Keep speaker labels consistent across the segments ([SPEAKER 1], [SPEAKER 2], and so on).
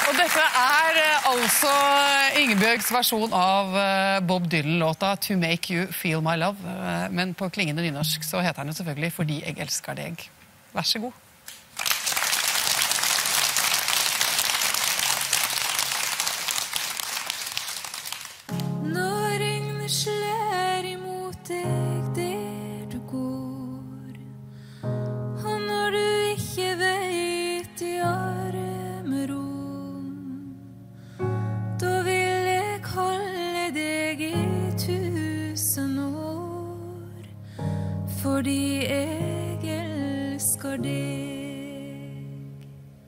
[SPEAKER 1] Og dette altså Ingebjørgs versjon av Bob Dylan-låta To Make You Feel My Love. Men på klingende nynorsk så heter den jo selvfølgelig Fordi jeg elsker deg. Vær så god.
[SPEAKER 2] Når regnet slår imot deg der du går, og når du ikke vet i armro, da vil jeg holde deg i 1000 år, fordi jeg elsker deg.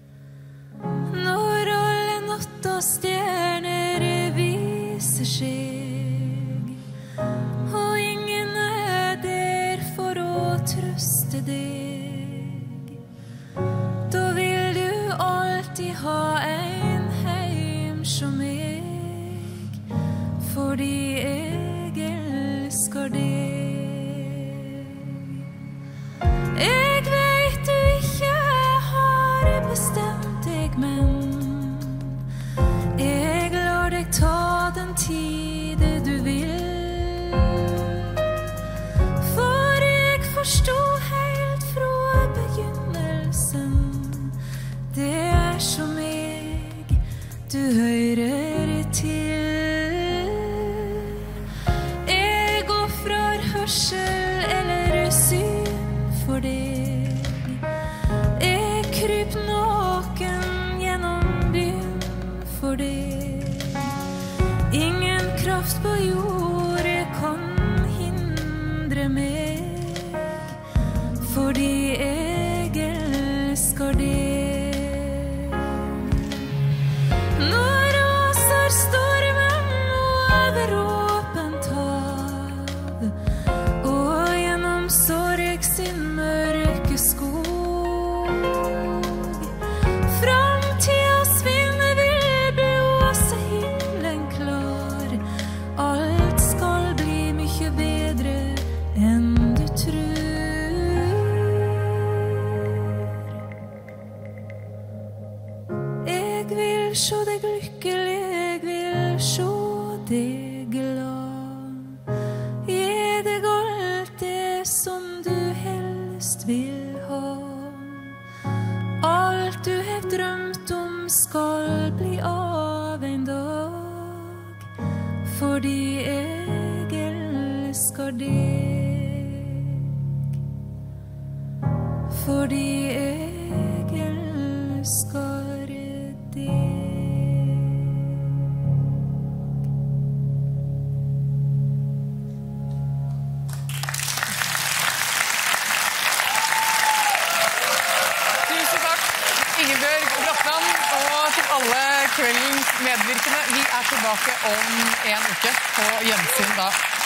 [SPEAKER 2] Når alle natt og stjerner viser seg, og ingen der for å trøste deg, da vil du alltid ha en heim som meg, fordi jeg elsker deg. Jeg vet du ikke har bestemt deg, men jeg lar deg ta den tid du vil. For jeg forstod helt fra begynnelsen, det som jeg du hører til. Jeg offrer hørsel eller syn for deg. Jeg kryp naken gjennom byen for deg. Ingen kraft på jordet kan hindre meg, fordi jeg elsker deg. Nå raser stormen over åpent hav, og gjennom sorg sin mørke skog. Framtidens vind vil blåse himmelen klar. Alt skal bli mye bedre enn du tror. Jeg vil se deg lykkelig, jeg vil se deg glad. Gi deg alt det som du helst vil ha. Alt du har drømt om skal bli av en dag, fordi jeg elsker deg. Fordi jeg elsker deg.
[SPEAKER 1] Tusen takk, Ingebjørg Bratland, og til alle kveldens medvirkende. Vi tilbake om en uke på gjensyn da.